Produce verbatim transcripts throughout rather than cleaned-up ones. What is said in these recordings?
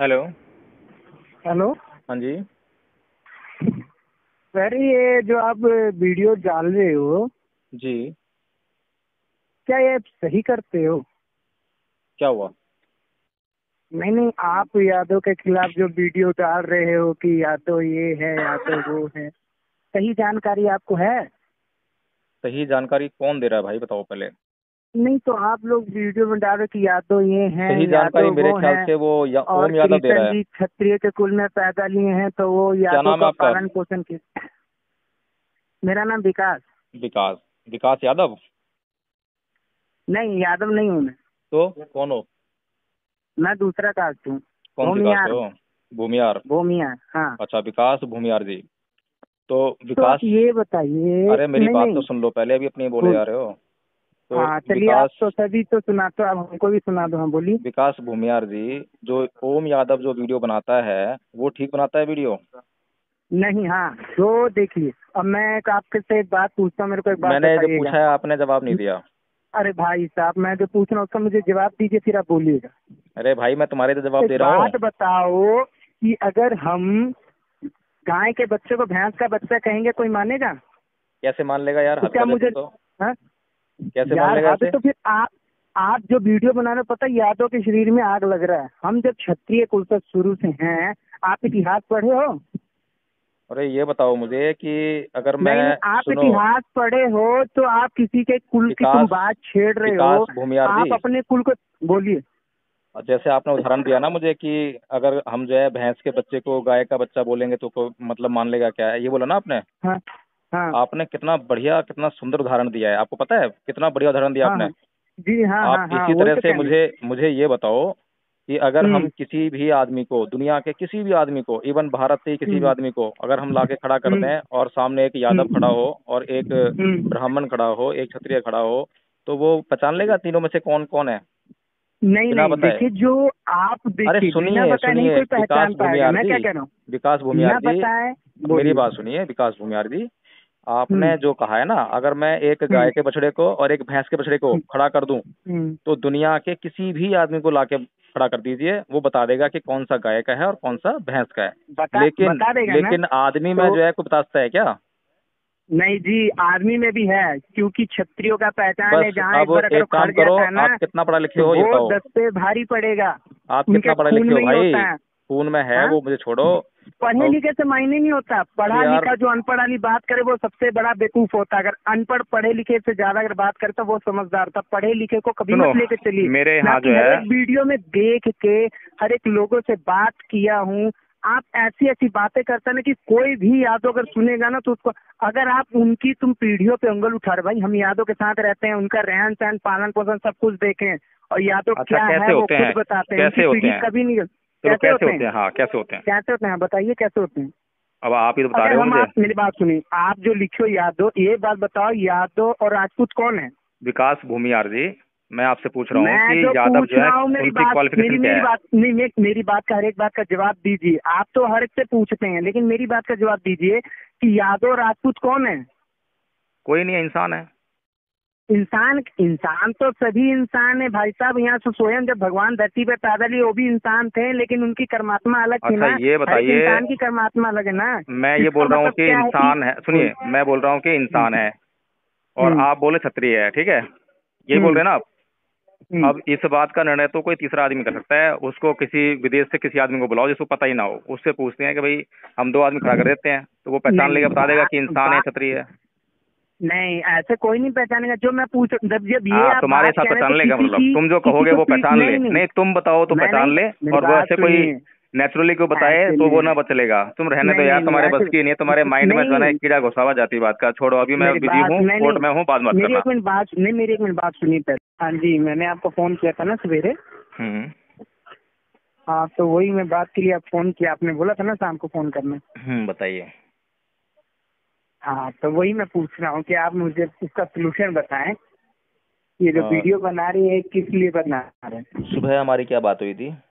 Hello. Hello. हाँ जी। Sir ये जो आप वीडियो डाल रहे हो, जी। क्या ये आप सही करते हो? क्या हुआ? नहीं नहीं, आप यादव के खिलाफ जो वीडियो डाल रहे हो कि यादव ये है यादव वो है, सही जानकारी आपको है? सही जानकारी कौन दे रहा है भाई, बताओ पहले। नहीं तो आप लोग वीडियो में डाल रहे हो कि यादव ये हैं सही जानकारी यादव मेरे वो ख्याल हैं, से वो या, और ओम यादव दे रहा कृष्ण है। जी क्षत्रिय के कुल में पैदा लिए हैं तो वो क्या यादव नाम है का आपका? पालन पोषण किए। मेरा नाम विकास। विकास। विकास यादव? नहीं, यादव नहीं हूँ मैं। तो कौन हो? मैं दूसरा कास्ट हूँ। कौन सी कास्ट भूमियार हो? हूँ। भूमियार। भूमियार, हाँ। अच्छा, विकास भूमियार जी। तो तो आप विकास। ये बताइए। अरे मेरी नहीं बात तो नहीं, सुन लो पहले, अभी अपनी बोले बोल। जा रहे हो। तो हाँ चलिए, आप विकास। तो सभी तो सुनाते हो, अब हमको भी सुना दो। हाँ बोलिए। विकास भूमियार जी, जो ओम यादव जो वीडियो बनाता है वो ठीक बनाता है वीडियो? नहीं, हाँ तो देखिए, अब मैं एक आपके से एक बात पूछता हूँ, मेरे को एक बात मैंने जो बताइएगा। पूछा है आपने जवाब नहीं दिया। अरे भाई साहब, मैं जो पूछ रहा हूँ उसका मुझे जवाब दीजिए, फिर आप बोलिएगा। अरे भाई, मैं तुम्हारे तो जवाब एक दे रहा हूँ। बात बताओ कि अगर हम गाय के बच्चे को भैंस का बच्चा कहेंगे, कोई मानेगा? कैसे मान लेगा यार, तो हद क्या कर दे मुझे, तुम तो। हाँ कैसे मान यार लेगा हद, ऐसे? तो फिर आप आप जो वीडियो बना रहे हो, पता है यादव के शरीर में आग लग रहा है। हम जब क्षत्रिय कुल से शुरू से हैं, आप इतिहास पढ़े हो? अरे ये बताओ मुझे कि अगर नहीं नहीं, मैं आप सुनो। इतिहास पढ़े हो तो आप किसी के कुल की तुम विकास। बात छेड़ रहे विकास हो। भूमियार जी, आप अपने कुल को बोलिए। जैसे आपने उदाहरण दिया ना मुझे कि अगर हम जो है भैंस के बच्चे को गाय का बच्चा बोलेंगे तो को मतलब मान लेगा, क्या है ये बोला ना आपने? हाँ हाँ आपने कितना बढ़िया, कितना सुंदर उदाहरण दिया है, आपको पता है कितना बढ़िया उदाहरण दिया हाँ आपने। हाँ जी, हाँ आप हाँ हाँ, इसी वही तरह तो से कहने। मुझे मुझे ये बताओ कि अगर हम हम्म किसी भी आदमी को, दुनिया के किसी भी आदमी को, इवन भारत से ही किसी भी हम्म आदमी को अगर हम लाके खड़ा कर हम्म दें और सामने एक यादव खड़ा हम्म हो और एक हम्म। ब्राह्मण खड़ा हो, एक क्षत्रिय खड़ा हो, तो वो पहचान लेगा तीनों में से कौन कौन है नहीं बिना नहीं, बताए? देखिए जो आप अरे देखिए, बिना सुनिए बताए नहीं सुनिए कोई विकास पहचान पाएगा। भूमियार मैं जी। क्या कह रहा हूँ? विकास भूमियार बिना जी, बताए मेरी बोलिए। बात सुनिए विकास भूमियार जी। हम्म आपने जो कहा है ना, अगर मैं एक हम्म गाय के बछड़े को और एक भैंस के बछड़े को हम्म खड़ा कर दूं हम्म। तो दुनिया के किसी भी आदमी को लाके खड़ा कर दीजिए, वो बता देगा कि कौन सा गाय का है और कौन सा भैंस का है। बता लेकिन बता देगा ना? लेकिन आदमी में तो जो है कोई बता सकता है क्या? नहीं जी, आर्मी में भी है, क्योंकि क्षत्रियो का पहचान है। बस जहाँ एक अब बार अगर एक उखड़ काम करो, जाता है ना, आप कितना पढ़ा लिखे तो हो ये वो बताओ। दस पे भारी पड़ेगा। आप उनके कितना पढ़े खून लिखे हो में ही भाई? होता है। खून में है हाँ, वो, मुझे छोड़ो। पढ़े और लिखे से मायने नहीं होता। अरे पढ़ा यार लिखा जो अनपढ़ वाली बात करे वो सबसे बड़ा बेवकूफ होता है। अगर अनपढ़ पढ़े लिखे से ज्यादा अगर बात करे तो वो समझदार था। पढ़े लिखे को कभी सुनो, मत लेके चलिए। मेरे मैं यहाँ जो आपकी हर है। एक वीडियो में देख के हर एक लोगों से बात किया हूँ। आप ऐसी ऐसी बातें करते हैं ना कि कोई भी यादव अगर सुनेगा ना तो उसको, अगर आप उनकी तुम पीढ़ियों पे उंगल उठा रहे, भाई हम यादव के साथ रहते हैं, उनका रहन सहन पालन पोषण सब कुछ देखें, और यादव अच्छा, क्या कैसे है वो होते खुद हैं? बताते हैं। उनकी कैसे होते पीढ़ी हैं? कभी नहीं। चलो कैसे कैसे होते होते हैं? हैं, हाँ कैसे होते हैं? कैसे होते हैं बताइए, कैसे होते हैं? अब आप ही तो बता अगर रहे हो हम, मुझे। आप मेरी बात सुनिए, आप जो लिखो यादव, ये बात बताओ यादव और राजपूत कौन है? विकास भूमियार जी, मैं आपसे पूछ रहा हूँ मैं कि जो यादव पूछ जो है रहा हूँ, मेरी उनकी बात, क्वालिफिकेशन मेरी क्या मेरी है? बात नहीं, मे, मेरी बात का हर एक बात का जवाब दीजिए। आप तो हर एक से पूछते हैं, लेकिन मेरी बात का जवाब दीजिए कि यादव और राजपूत कौन है? कोई नहीं है, इंसान है। इंसान, इंसान तो सभी इंसान है भाई साहब। यहाँ से स्वयं जब भगवान धरती पे पैदा लिए वो भी इंसान थे, लेकिन उनकी कर्मात्मा अलग थी अच्छा ना। ये हर एक बताइए, इंसान की कर्मात्मा अलग है ना। मैं ये इसका बोल रहा हूँ मतलब कि क्या है कि, इंसान है, बोल। सुनिए मैं बोल रहा हूँ कि हम्म इंसान है और हम्म आप बोले क्षत्रिय है, ठीक है? यही बोल हम्म रहे हैं ना आप? हम्म। अब इस बात का निर्णय तो कोई तीसरा आदमी कर सकता है। उसको किसी विदेश से किसी आदमी को बुलाओ जिसको पता ही ना हो, उससे पूछते हैं कि भाई हम दो आदमी खड़ा कर देते हैं, तो वो नहीं पहचान नहीं, लेगा, बता देगा बात कि इंसान है, बात क्षत्रिय है। नहीं, ऐसे कोई नहीं पहचानेगा। जो मैं पूछ, जब जब ये हाँ, आप तुम्हारे बात साथ कह रहे हैं तो पहचान लेगा, किसी मतलब की, तुम जो किसी कहोगे को वो पीठ, पहचान ले। नहीं नहीं, नहीं तुम बताओ तो मैं पहचान नहीं, ले। मेरी और वो बात ऐसे कोई सुनिए। नेचुरली को बताए ऐसे तो वो नहीं, ना बचलेगा। तुम रहने दो नहीं यार, नहीं नहीं, तुम्हारे बस ऐसे की नहीं है, तुम्हारे माइंड में जो है ना नहीं। एक कीड़ा घुसा हुआ जाती बात का। छोड़ो, अभी मैं मेरी बिजी बात हूँ, नहीं कोर्ट नहीं, में हूँ, बात मत मेरी करना। एक मिनट बात नहीं, मेरी एक मिनट बात सुनिए पहले। हाँ जी, मैंने आपको फोन किया था ना सवेरे। हम्म हाँ तो वही मैं बात के लिए आप फोन किया, आपने बोला था ना शाम को फोन करना। हम्म बताइए। हाँ तो वही मैं पूछ रहा हूँ कि आप मुझे उसका सोल्यूशन बताएं। ये जो अ, वीडियो बना रही है किस लिए बना रहे हैं? सुबह हमारी क्या बात हुई थी?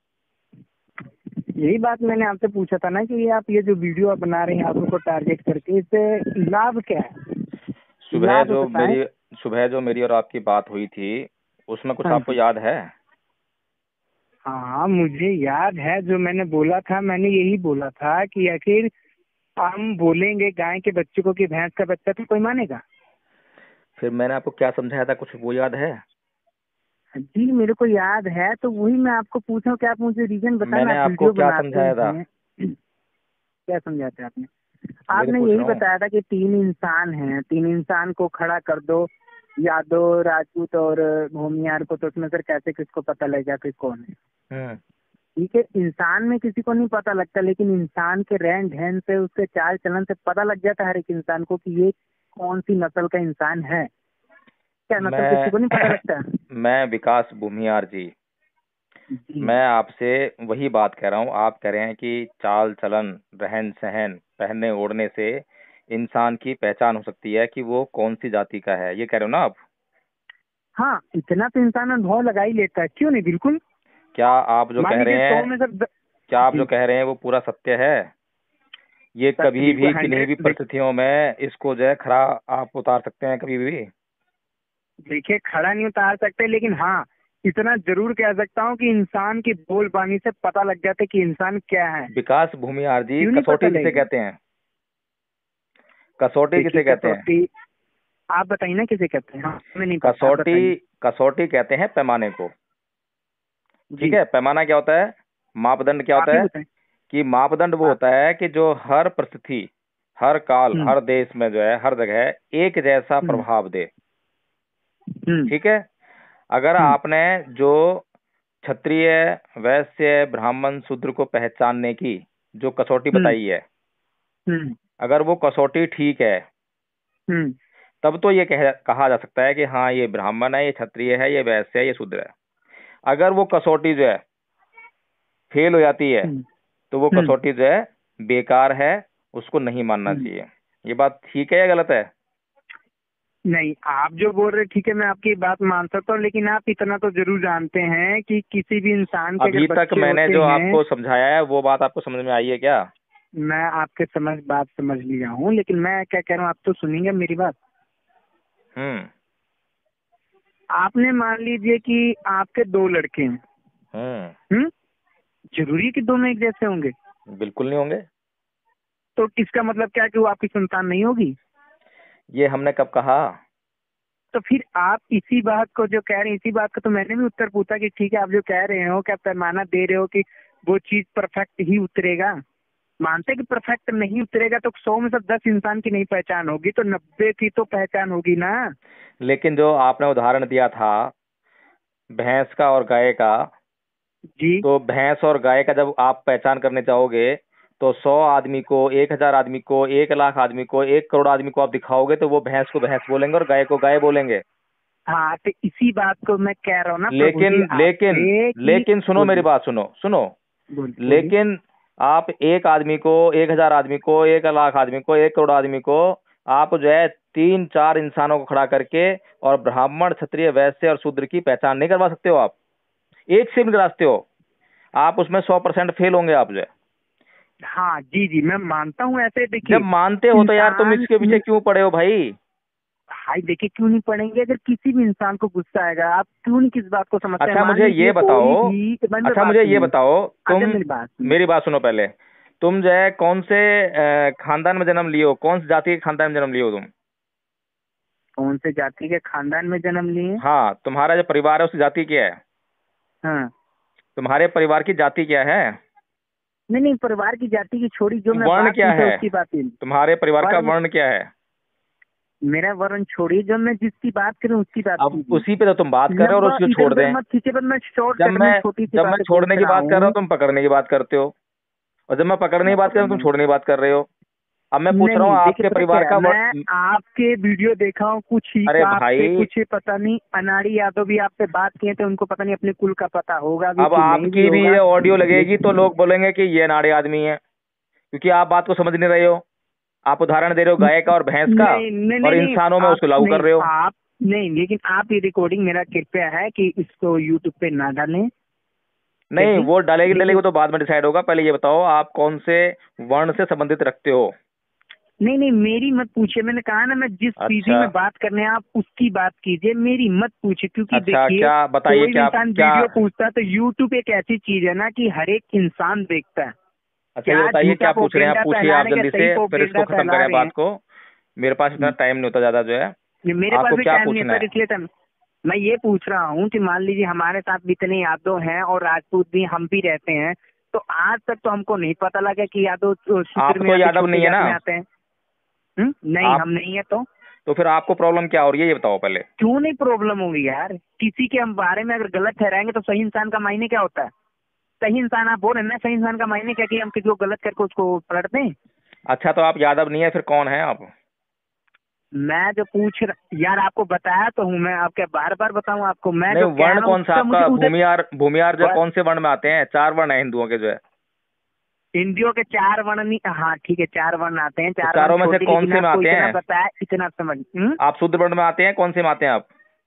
यही बात मैंने आपसे पूछा था ना कि ये आप ये जो वीडियो आप बना रहे हैं आदमी को टारगेट करके, इससे लाभ क्या है? सुबह लाभ जो बताएं। मेरी सुबह जो मेरी और आपकी बात हुई थी, उसमें कुछ हाँ आपको जी, याद है? हाँ मुझे याद है, जो मैंने बोला था, मैंने यही बोला था कि आखिर हम बोलेंगे गाय के बच्चे को कि भैंस का बच्चा, तो कोई मानेगा? फिर मैंने आपको क्या समझाया था, कुछ वो याद है? जी मेरे को याद है, तो वही मैं आपको पूछ रहा हूँ कि आप मुझे रीजन बताना। मैंने आप आपको वीडियो क्या बनाते समझाया था? हैं क्या समझाते आपने? वही तो आपने पूछ यही रहा हूँ। बताया था कि तीन इंसान हैं, तीन इंसान को खड़ा कर दो, यादव, राजपूत और भूमियार को, तो उसमें सर कैसे किसको पता लगेगा कि कौन है? हम्म। ठीक है, इंसान में किसी को नहीं पता लगता, लेकिन इंसान के रहन सहन से, उसके चाल चलन से पता लग जाता है हर एक इंसान को कि ये कौन सी नस्ल का इंसान है। क्या नस्ल किसी मैं को नहीं पता लगता? मैं विकास भूमियार जी, जी मैं आपसे वही बात कह रहा हूँ। आप कह रहे हैं कि चाल चलन, रहन सहन, पहनने ओढ़ने से इंसान की पहचान हो सकती है कि वो कौन सी जाति का है, ये कह रहे हो ना आप? हाँ, इतना तो इंसान अनुभव लगा ही लेता है, क्यों नहीं, बिल्कुल। क्या आप जो मान कह लीजिए रहे सौ हैं में से द... क्या आप जो जी कह रहे हैं वो पूरा सत्य है? ये सत्य कभी बिल्कुल भी किन्हीं भी हंड्रेड। परिस्थितियों में इसको जो है खरा आप उतार सकते हैं कभी भी? देखिए, खड़ा नहीं उतार सकते, लेकिन हाँ इतना जरूर कह सकता हूँ कि इंसान की बोल बानी से पता लग जाता है कि इंसान क्या है। विकास भूमियार जी, क्यों नहीं पता कसौटी किसे लगेगा? कहते हैं? कसौटी देखिए किसे कहते हैं? कसौटी, आप बताइए ना किसे कहते हैं, हाँ, हमें नहीं पता, आप कसौटी बताइए। कसौटी कहते हैं पैमाने को। ठीक जी है, पैमाना क्या होता है? मापदंड क्या आप होता ही है? बताएं। कि मापदंड वो आप। होता है कि जो हर परिस्थिति, हर काल, हम्म हर देश में जो है, हर जगह एक जैसा हम्म प्रभाव दे। हम्म ठीक है। अगर हम्म आपने जो क्षत्रिय, वैश्य, ब्राह्मण, शूद्र को पहचानने की जो कसौटी हम्म बताई है, हम्म अगर वो कसौटी ठीक है, हम्म तब तो ये कह, कहा जा सकता है कि हाँ ये ब्राह्मण है, ये क्षत्रिय है, ये वैश्य है, ये शूद्र है। अगर वो कसौटी जो है फेल हो जाती है, हम्म तो वो हम्म कसौटी जो है बेकार है, उसको नहीं मानना हम्म। चाहिए। ये बात ठीक है या गलत है? नहीं, आप जो बोल रहे ठीक है, मैं आपकी बात मान सकता हूँ, लेकिन आप इतना तो जरूर जानते हैं कि किसी भी इंसान के अगर अभी तक बच्चे मैंने होते जो हैं। आपको समझाया है वो बात आपको समझ में आई है क्या? मैं आपके समझ बात समझ लिया हूँ, लेकिन मैं क्या कह रहा हूँ, आप तो सुनेंगे मेरी बात। हम्म आपने मान लीजिए कि आपके दो लड़के हैं। हम्म हम्म जरूरी है कि दोनों एक जैसे होंगे? बिल्कुल नहीं होंगे। तो इसका मतलब क्या कि वो आपकी संतान नहीं होगी? ये हमने कब कहा? तो फिर आप इसी बात को जो कह रहे हैं, इसी बात का तो मैंने भी उत्तर पूछा कि ठीक है, आप जो कह रहे हो, क्या पैमाना दे रहे हो कि वो चीज परफेक्ट ही उतरेगा? मानते कि परफेक्ट नहीं उतरेगा, तो सौ में से दस इंसान की नहीं पहचान होगी, तो नब्बे की तो पहचान होगी ना। लेकिन जो आपने उदाहरण दिया था भैंस का और गाय का, जी तो भैंस और गाय का जब आप पहचान करने चाहोगे, तो सौ आदमी को, एक हजार आदमी को, एक लाख आदमी को, एक करोड़ आदमी को आप दिखाओगे, तो वो भैंस को भैंस बोलेंगे और गाय को गाय बोलेंगे। हाँ, तो इसी बात को मैं कह रहा हूँ ना प्रभु लेकिन जी लेकिन आपसे कि लेकिन सुनो मेरी बोलिए, बात, सुनो सुनो। बोल बोलिए। लेकिन आप एक आदमी को, एक हजार आदमी को, एक लाख आदमी को, एक करोड़ आदमी को, आप जो है तीन चार इंसानों को खड़ा करके और ब्राह्मण, क्षत्रिय, वैश्य और शूद्र की पहचान नहीं करवा सकते हो। आप एक से भी नहीं कराते हो। आप उसमें सौ परसेंट फेल होंगे आप जो है। हाँ जी जी, मैं मानता हूँ, ऐसे जब देखिए मानते हो तो यार तुम इंसान। इसके पीछे क्यों पड़े हो भाई? भाई देखिए, क्यों नहीं पढ़ेंगे? अगर किसी भी इंसान को गुस्सा आएगा, आप क्यों नहीं किस बात को समझते हैं? अच्छा मान मुझे ये लीजिए बताओ, कोई भी, मैं मेरी अच्छा बात मुझे ये सुनिए। बताओ, अच्छा तुम मेरी बात सुनिए। मेरी बात सुनो पहले। तुम जो है कौन से अ, खानदान में जन्म लिए हो? कौन सी जाति के खानदान में जन्म लिए हो तुम? कौन से जाति के खानदान में जन्म लिए? हाँ, तुम्हारा जो परिवार है उसकी जाति क्या है? हाँ। तुम्हारे परिवार की जाति क्या है? नहीं नहीं, परिवार की जाति की छोड़ी, जो मैं वर्ण बात क्या पूछा है? उसकी बात ही। तुम्हारे परिवार का वर्ण, वर्ण क्या है? मेरा वर्ण छोड़ी, जो मैं जिसकी बात करूँ उसकी बात अब कीजिए। उसी पे तो तुम बात कर रहे हो और लंबा उसको इधर छोड़ उधर दें। मत खींचे, पर मैं जब शॉर्टकट में मैं छोटी सी जब मैं बातें पूछ छोड़ने की रहा बात कर रहा हूँ हूँ। तुम पकड़ने की बात करते हो, और जब मैं पकड़ने की मैं बात कर रहा हूँ तुम पकड़ने, छोड़ने की बात कर रहे हो। अब मैं पूछ रहा हूँ नहीं देखिए, आपके पता परिवार क्या है, का मैं वर्ण। आपके वीडियो देखा हूँ, कुछ ही अरे का आपसे भाई, कुछ ही पता नहीं, अनाड़ी यादव भी आपसे बात किए थे, उनको पता नहीं अपने कुल का पता होगा भी अब कि नहीं भी आपकी भी होगा। ये ऑडियो लगेगी तो लेकिन लोग बोलेंगे कि ये नाड़े आदमी है, क्योंकि आप बात को समझ नहीं रहे हो। आप उदाहरण दे रहे हो गाय का और भैंस का, नहीं नहीं नहीं और नहीं, इंसानों में आप उसको लागू कर नहीं, रहे हो। आप नहीं, लेकिन आप ये रिकॉर्डिंग, मेरा कृपया है कि इसको यूट्यूब पे ना डालें। क्या नहीं, जी? वो डालेगी लेकिन डालेगी तो बाद में डिसाइड होगा। पहले ये बताओ आप कौन से वर्ण से संबंधित रखते हो? नहीं नहीं, मेरी मत पूछिए, मैंने कहा ना, मैं जिस पीढ़ी अच्छा में बात करने हैं, आप उसकी बात कीजिए, मेरी मत पूछिए। क्योंकि अच्छा, देखिए, क्या बताइए, कोई भी क्या इंसान क्या वीडियो पूछता है तो यूट्यूब एक ऐसी चीज है ना कि हर एक इंसान देखता है। अच्छा ये क्या बताइए, झूठा क्या पूछ रहे हैं आप? प्रोपेगेंडा पूछिए फैला आप रहे हैं, जल्दी क्या सही से, फिर इसको प्रोपेगेंडा खत्म फैला करें रहे बात हैं। को। मेरे पास इतना हम्म। टाइम नहीं होता ज्यादा जो है। ये मेरे पास आपको भी क्या टाइम नहीं है पूछना सर, है? इसलिए टाइम। मैं ये पूछ रहा हूँ कि मान लीजिए हमारे साथ भी इतने यादव हैं और राजपूत भी हम भी रहते हैं, तो आज तक तो हमको नहीं पता लगा कि यादव शूद्र आप में तो या फिर यादव छोटे नहीं है जात ना? में आते हैं। हम्म? नहीं, आप हम नहीं है तो तो फिर आपको प्रॉब्लम क्या हो रही है ये बताओ पहले। क्यों नहीं प्रॉब्लम होगी यार? किसी के हम बारे में अगर गलत ठहराएंगे तो सही इंसान का मायने क्या होता है? सही इंसान आप बोल रहे हैं ना, सही इंसान का मायने क्या कि हम किसी को गलत करके उसको पलट दें? अच्छा तो आप यादव नहीं है, फिर कौन है आप? मैं जो पूछ रहा यार, आपको बताया तो हूँ मैं, आप क्या बार बार बताऊँ आपको? मैं नहीं, जो कह वर्ण रहा हूँ कौन सा उसका मुझे आपका? उधर भूमियार, भूमियार जो बस। कौन से वर्ण में आते हैं? चार वर्ण है हिंदुओं के जो है। हिंदियों के चार वर्ण नहीं, हाँ ठीक है, चार वर्ण आते हैं, तो चार वर्ण चारों में से छोटे, कौन लेकिन से में आपको आते इतना हैं? बताया, इतना समझ। हम्म? आप शूद्र वर्ण में आते हैं? कौन से में आते हैं आप?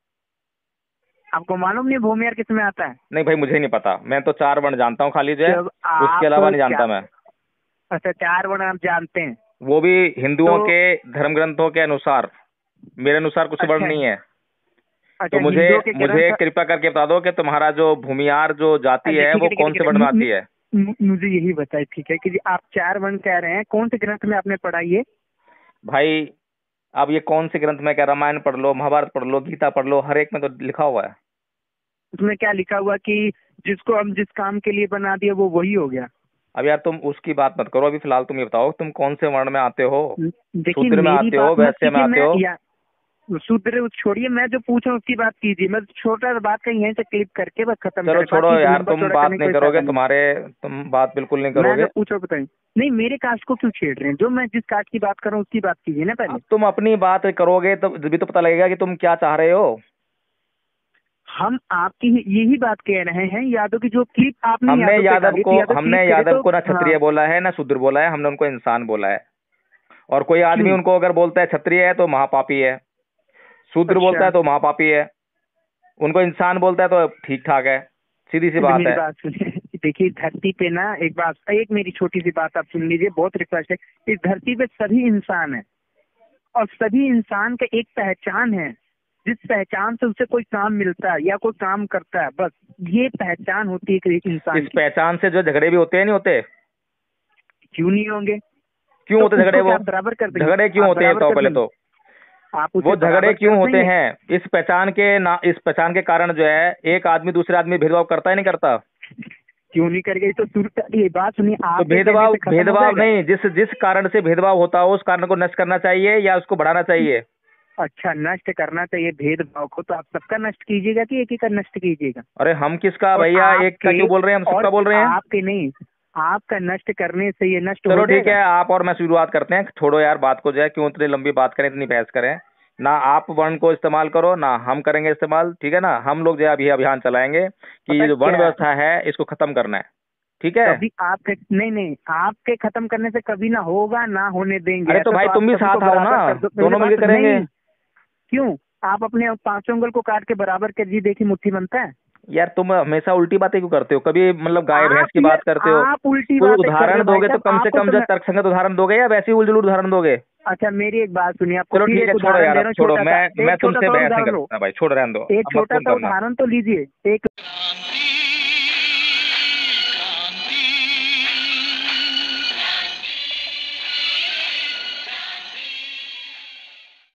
आपको मालूम नहीं भूमियार किस में आता है? नहीं भाई, मुझे नहीं पता, मैं तो चार वर्ण जानता हूँ खाली जो है। जब उसके आप अलावा नहीं चा, जानता मैं। अच्छा, चार वर्ण आप जानते हैं? वो भी हिंदुओं तो के धर्म ग्रंथों के अनुसार। मेरे अनुसार कुछ वर्ण अच्छा, नहीं है। अच्छा तो मुझे हिंदुओं के मुझे ग्रंथ। कृपा करके बता दो कि तुम्हारा जो भूमियार जो जाति अच्छा है ठीक है वो ठीक है कौन ठीक से है, वर्ण में मु- आती है? मु- मुझे यही बताइए, ठीक है कि जी आप चार वर्ण कह रहे हैं, कौन से ग्रंथ में आपने पढ़ा ये? भाई अब ये कौन से ग्रंथ में क्या, रामायण पढ़ लो, महाभारत पढ़ लो, गीता पढ़ लो, हर एक में तो लिखा हुआ है। उसमें क्या लिखा हुआ कि जिसको हम जिस काम के लिए बना दिया वो वही हो गया? अब यार तुम उसकी बात मत करो, अभी फिलहाल तुम ये बताओ तुम कौन से वर्ण में आते हो? देखिए, शूद्र में मेरी आते हो, बात मत वैश्य में कीजिए, आते मैं हो? या शूद्र छोड़िए, मैं जो पूछ रहा हूँ उसकी बात कीजिए। मैं छोटा सा बात का यहीं से क्लिप करके बस खत्म चलो करें, छोड़ो बाकी यार, लंबा तुम चौड़ा बात करने का नहीं कोई फायदा करोगे, नहीं। तुम्हारे तुम बात बिल्कुल नहीं मैं करोगे। जो पूछो बताइए। नहीं, मेरे कास्ट को क्यों छेड़ रहे हैं? जो मैं जिस कास्ट की बात कर रहा हूँ उसकी बात कीजिए ना पहले। अब तुम अपनी बात करोगे तो भी तो पता लगेगा कि तुम क्या चाह रहे हो। हम आपकी यही बात कह रहे हैं, यादव की जो क्लिप आपने हमने यादव पे यादव डाली को थी, यादव हमने क्लिप करे यादव तो। को ना हाँ, क्षत्रिय बोला है ना शूद्र बोला है, हमने उनको इंसान बोला है। और कोई आदमी क्यों? उनको अगर बोलता है क्षत्रिय है तो महापापी है, शूद्र बोलता अच्छा, है तो महापापी है, उनको इंसान बोलता है तो ठीक ठाक है। सीधी सी तो बात मेरी है। बात सुनिए। देखिए, धरती पे ना एक बात, एक मेरी छोटी सी बात आप सुन लीजिए, बहुत रिक्वेस्ट है। इस धरती पे सभी इंसान है और सभी इंसान का एक पहचान है, जिस पहचान से उसे कोई काम मिलता है या कोई काम करता है, बस ये पहचान होती है एक इंसान इस की। पहचान से जो झगड़े भी होते हैं नहीं होते? क्यों नहीं होंगे? क्यों तो होते झगड़े उसको क्या वो? आप बराबर कर देंगे? झगड़े क्यों आप होते हैं बराबर बताओ कर पहले देंगे? तो। आप उसे वो झगड़े बराबर क्यों कर होते देंगे? हैं? इस पहचान के ना इस पहचान के कारण जो है एक आदमी दूसरे आदमी भेदभाव करता है नहीं करता? क्यों नहीं कर गई? तो शुरू ये बात सुनिए, तो आपके कहने भेदभाव से खत्म हो भेदभाव जाएगा? नहीं, जिस जिस कारण से भेदभाव होता हो उस कारण को नष्ट करना चाहिए या उसको बढ़ाना चाहिए? अच्छा, नष्ट करना चाहिए भेदभाव को, तो आप सबका नष्ट कीजिएगा कि एक ही का नष्ट कीजिएगा? अरे हम किसका और भैया, एक का आपके क्यों बोल रहे हैं? हम और सबका बोल रहे हैं। आपके नहीं, आपका नष्ट करने से ये नष्ट हो चलो ठीक जाएगा? है, आप और मैं शुरुआत करते हैं। छोड़ो यार बात को, जो है क्यों इतनी लंबी बात करें, इतनी बहस करें। ना आप वर्ण को इस्तेमाल करो ना हम करेंगे इस्तेमाल, ठीक है ना। हम लोग जो है अभी अभियान चलाएंगे कि पता ये जो वर्ण क्या है, व्यवस्था है इसको खत्म करना है, ठीक है। कभी आपके नहीं नहीं, आपके खत्म करने से कभी ना होगा, ना होने देंगे। अरे तो ऐसा भाई तो आप तुम भी सभी को साथ आओ ना, बराबर कर दो, मेरी दोनों बात मिलकर करेंगे। नहीं। क्यों? आप अपने पांचों उंगल को काट के बराबर कर जी, देखी मुट्ठी बनता है। यार तुम हमेशा उल्टी बातें क्यों करते हो? कभी मतलब गाय भैंस आप की ये बात करते हो। आप उल्टी कोई बातें कर रहे उदाहरण हो भाई दोगे तो साहब, कम से आपको कम जो समझ। तर्कसंगत उदाहरण दोगे या वैसे ही उलझुल उदाहरण दोगे? अच्छा, मेरी एक बात सुनिए, आपको चलो फिर ठीक एक है, छोड़ो उदाहरण यार, दे अब रहा हूँ, छोड़ो, छोटा सा, मैं मैं एक छोटा तुमसे सा और बहस नहीं उदाहरण लो। करता भाई, छोड़ रहने दो, एक अब मत छोटा फोन सा करना। उदाहरण तो लीजिए, एक